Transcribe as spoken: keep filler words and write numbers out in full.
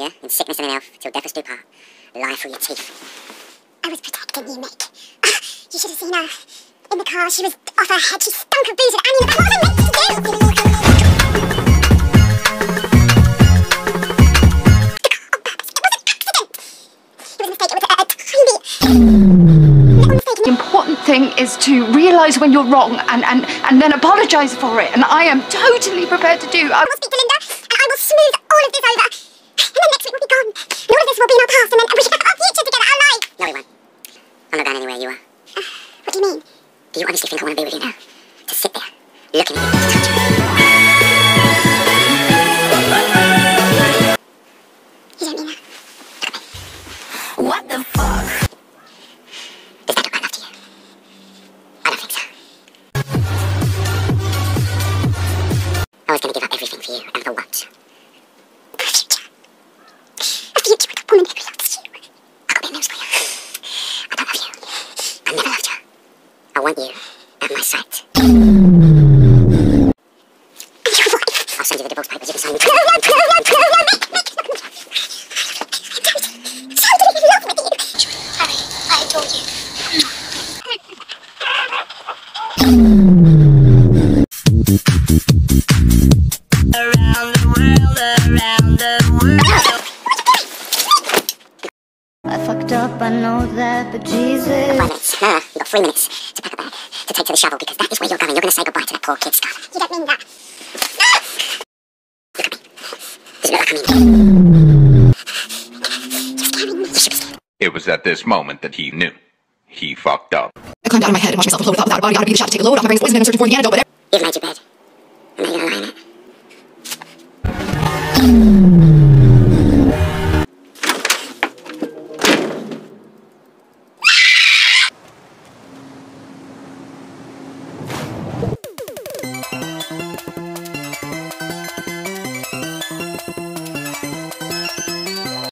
yeah? In sickness and in health, till death us do part. Lie through your teeth. I was protecting you, Mick. You should have seen her. In the car, she was off her head. She stunk of booze and Annie. What was I meant to do? The important thing is to realise when you're wrong and, and, and then apologise for it, and I am totally prepared to do. I will speak to Linda, and I will smooth all of this over. And then next week we'll be gone. And all of this will be in our past, and then we should have our future together, our life. No, we won't. I'm not going anywhere, you are. Uh, what do you mean? Do you honestly think I want to be with you now? To sit there, looking at you, to touch you? You don't mean that? What the fuck? Is that right after you? I don't think so. I was going to give up everything for you, and for what? A future. A future with a woman who loves you. I got bad news for you. I don't love you. I never loved you. I want you at my sight. And your wife. I'll send you the divorce papers. You can sign me. No, no, no, no, no, no, Mick, Mick, look at me. I'm totally in love with you. Harry, I adore you. Around the world, around the world. I fucked up, I know that, but Jesus. Five minutes. No, no, you've got three minutes to pack a bag, to take to the shovel, because that is where you're going. You're going to say goodbye to that poor kid, Scott. You don't mean that. Look at me. Does it look like I mean it? You're scaring me. You should be scared. It was at this moment that he knew. He fucked up. I climbed out of my head and watched myself float without, without a body. Gotta be the shot to take a load off my brain's poison and I'm searching for the antidote, but You've made your bed.